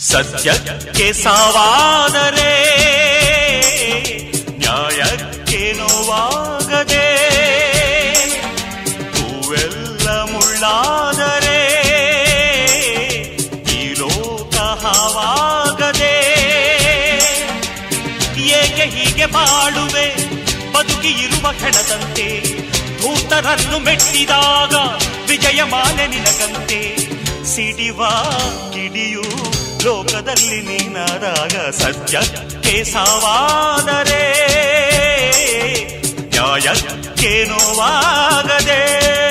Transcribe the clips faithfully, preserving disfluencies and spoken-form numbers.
ಸತ್ಯಕ್ಕೆ ಸಾವಾದರೆ ನ್ಯಾಯಕ್ಕೆ ನೋವಾಗದೆ, ಹೂವೆಲ್ಲ ಮುಳ್ಳಾದರೆ ಈ ಲೋಕ ಹಾವಾಗದೆ. ಏಕೆ ಹೀಗೆ ಬಾಳುವೆ ಬದುಕಿ ಇರುವ ಹೆಣದಂತೆ, ಧೂತರನ್ನು ಮೆಟ್ಟಿದಾಗ ವಿಜಯಮಾಲೆ ನಿನಗಂತೆ. ಸಿಡಿವ ಕಿಡಿಯು ಲೋಕದಲ್ಲಿ ನೀನಾದಾಗ, ಸತ್ಯಕ್ಕೆ ಸಾವಾದರೆ ನ್ಯಾಯಕ್ಕೆ ನೋವಾಗದೆ.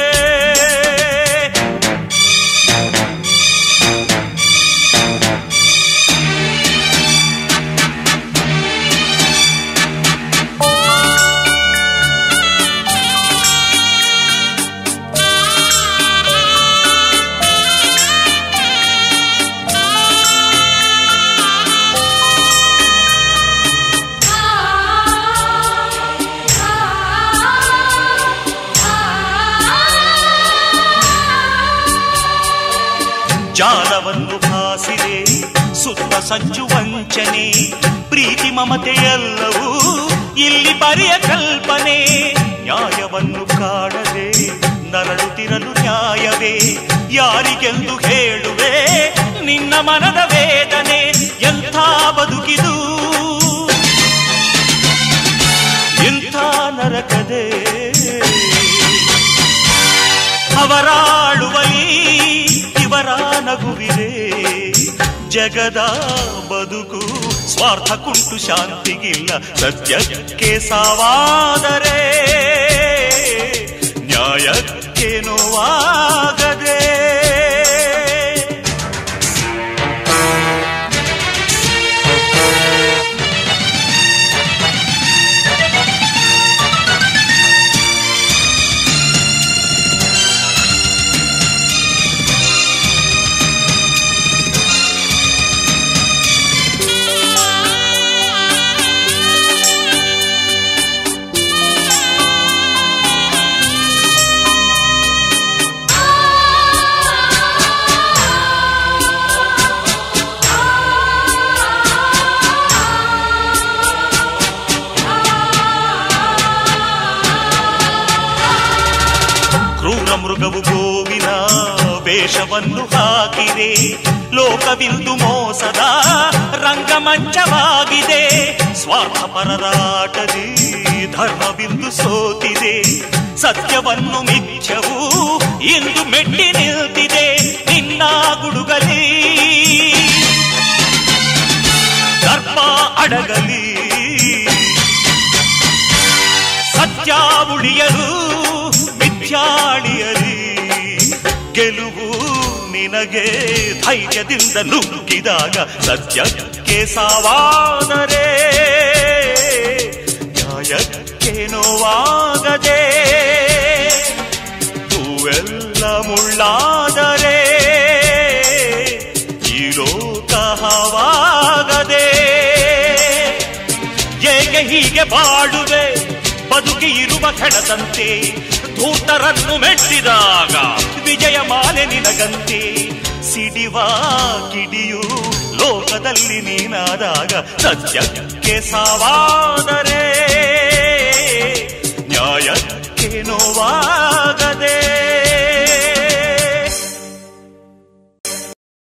ಜಾಲವನ್ನು ಭಾಸಿದೆ ಸುತ್ತ ಸಂಚು ವಂಚನೆ, ಪ್ರೀತಿ ಮಮತೆಯೆಲ್ಲವೂ ಇಲ್ಲಿ ಬರಿಯ ಕಲ್ಪನೆ. ನ್ಯಾಯವನ್ನು ಕಾಣದೆ ನರಳುತ್ತಿರಲು ನ್ಯಾಯವೇ, ಯಾರಿಗೆಂದು ಹೇಳುವೆ ನಿನ್ನ ಮನದ ವೇದನೆ. ಎಂಥ ಬದುಕಿದು ಎಂಥ ನರಕದೆ, ಅವರಾಳುವಲಿ ಇವರ ನಗುವಿದೆ. ಜಗದ ಬದುಕು ಸ್ವಾರ್ಥ ಕುಂಟು ಶಾಂತಿಗಿಲ್ಲ, ಸತ್ಯಕ್ಕೆ ಸಾವಾದರೆ ನ್ಯಾಯಕ್ಕೆ ನೋವಾಗದೆ. ಮೃಗವು ಗೋವಿನ ವೇಷವನ್ನು ಹಾಕಿದೆ, ಲೋಕವಿಂದು ಮೋಸದ ರಂಗಮಂಚವಾಗಿದೆ. ಸ್ವಾರ್ಥ ಪರರಾಟದಿ ಧರ್ಮವಿಂದು ಸೋತಿದೆ, ಸತ್ಯವನ್ನು ಮಿಥ್ಯವು ಇಂದು ಮೆಟ್ಟಿ ನಿಲ್ತಿದೆ. ನಿನ್ನ ಗುಡುಗಲಿ ದರ್ಪ ಅಡಗಲಿ, ಸತ್ಯ ಉಳಿಯಲು ಮಿಥ್ಯಾಳಿಯಲಿ. ಗೆಲುವು ನಿನಗೆ ಧೈರ್ಯದಿಂದ ನುಗ್ಗಿದಾಗ, ಸತ್ಯಕ್ಕೆ ಸಾವಾದರೆ ನ್ಯಾಯಕ್ಕೆ ನೋವಾಗದೆ. ಹೂವೆಲ್ಲ ಮುಳ್ಳಾದರೆ ಈ ಲೋಕ ಹಾವಾಗದೆ. ಏಕೆ ಹೀಗೆ ಬಾಳುವೆ ಬದುಕಿ ಇರುವ ಹೆಣದಂತೆ, ಧೂತರನ್ನು ಮೆಟ್ಟಿದಾಗ ವಿಜಯಮಾಲೆ ನಿನಗಂತೆ. ಸಿಡಿವ ಕಿಡಿಯು ಲೋಕದಲ್ಲಿ ನೀನಾದಾಗ, ಸತ್ಯಕ್ಕೆ ಸಾವಾದರೆ